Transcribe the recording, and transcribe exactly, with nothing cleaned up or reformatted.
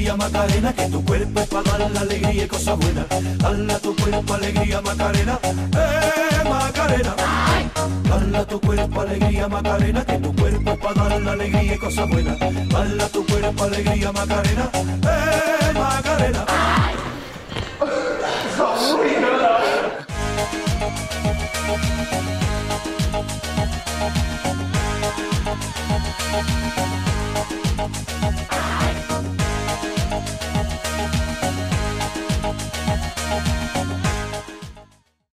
alegría Macarena, que tu cuerpo es para dar la alegría y cosas buenas. Dale a tu cuerpo alegría Macarena, eh Macarena. Dale a tu cuerpo alegría Macarena, que tu cuerpo es para dar la alegría y cosas buenas. Dale a tu cuerpo alegría Macarena, eh Macarena.